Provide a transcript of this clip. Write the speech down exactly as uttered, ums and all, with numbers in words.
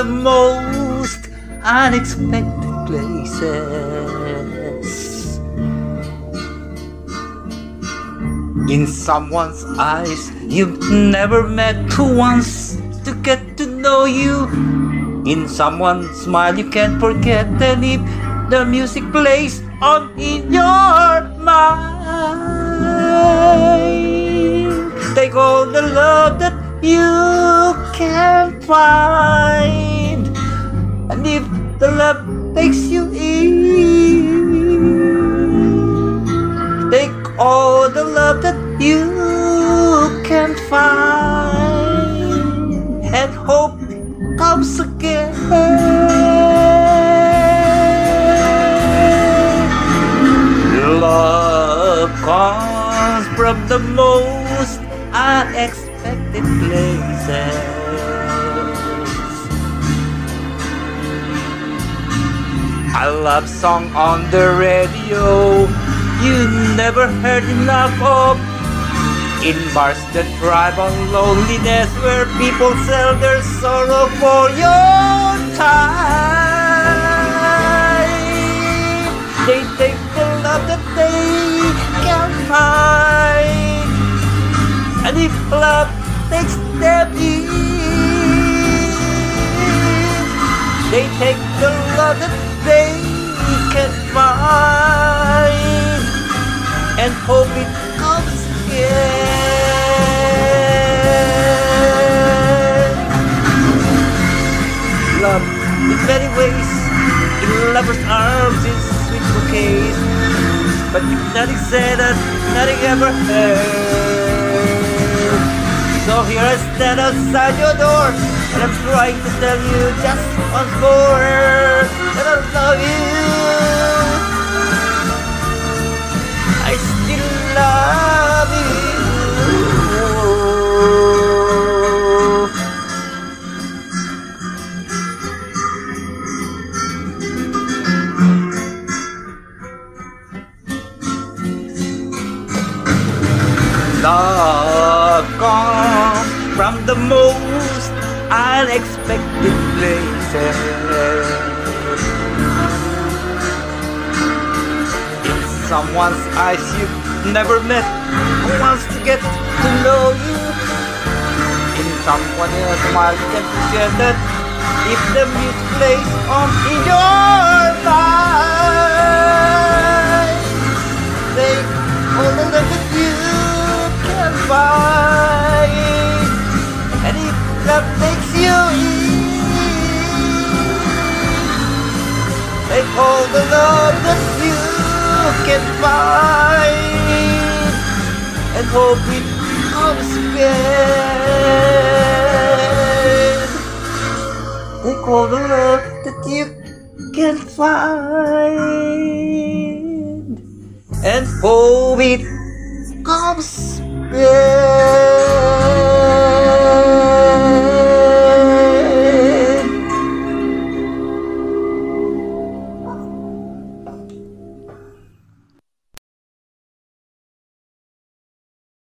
most unexpected places. In someone's eyes you've never met, who wants to get to know you. In someone's smile you can't forget, and if the music plays on in your mind, take all the love that you can find. And if the love takes you in, take all the love that you can find, and hope comes again. Love comes from the most unexpected places. A love song on the radio you never heard enough of. In bars that thrive on loneliness, where people sell their sorrow for your time. They take the love that they can find, and if love takes them in, they take the love that they can find, and hope it comes again. Love in many ways, in lovers' arms, in sweet bouquets, but if nothing said and nothing ever heard. So here I stand outside your door, and I'm trying to tell you just once more that I love you. I still love you. Love comes from the most unexpected places. In someone's eyes you've never met, who wants to get to know you. In someone else's smile you can't forget that, if the music plays on in your mind, take all the love that you can find, and if love takes you in, take all the love that you can find, and hope it comes again. Take all the love that you can find, and hope it comes again.